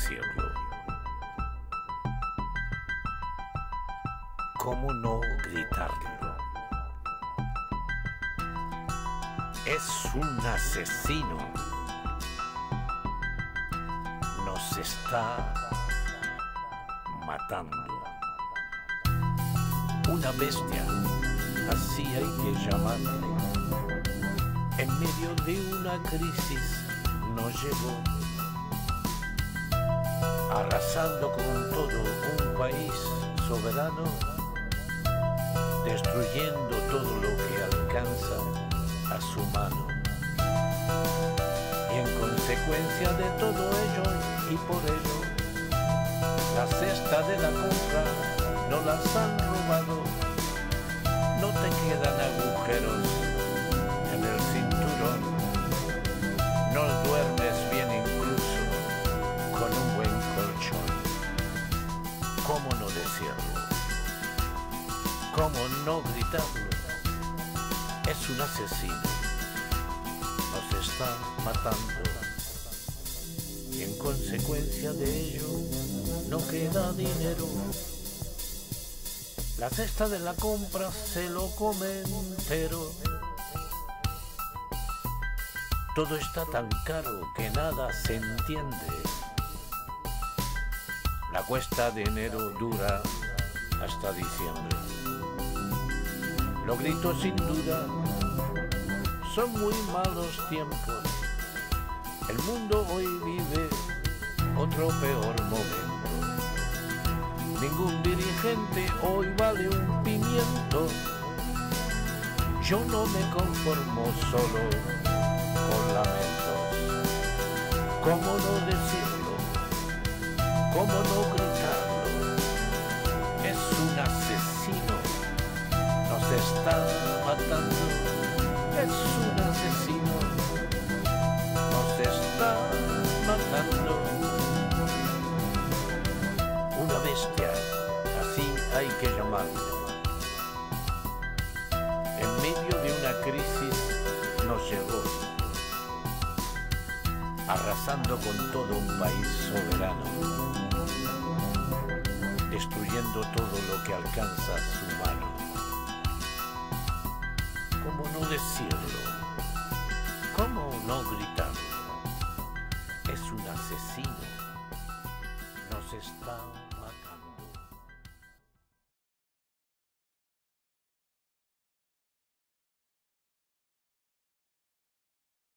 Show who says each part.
Speaker 1: decirlo? ¿Cómo no gritarlo? Es un asesino. Nos está matando. Una bestia, así hay que llamarle. En medio de una crisis nos llegó, arrasando con todo un país soberano, destruyendo todo lo que alcanza a su mano. Y en consecuencia de todo ello y por ello, la cesta de la compra no las han robado. No te quedan agujeros en el cinturón, no duermes bien incluso con un buen colchón. ¿Cómo no decirlo? ¿Cómo no gritarlo? Es un asesino, nos está matando. Y en consecuencia de ello no queda dinero. La cesta de la compra se lo come entero. Todo está tan caro que nada se entiende. La cuesta de enero dura hasta diciembre. Lo grito sin duda, son muy malos tiempos. El mundo hoy vive otro peor momento. Ningún dirigente hoy vale un pimiento. Yo no me conformo solo con lamentos. ¿Cómo no decirlo? ¿Cómo no gritarlo? Es un asesino, nos está matando. Es un asesino, nos está matando. Una bestia, así hay que llamarle. En medio de una crisis nos llegó, arrasando con todo un país soberano, destruyendo todo lo que alcanza su mano. ¿Cómo no decirlo? ¿Cómo no gritarlo? Es un asesino.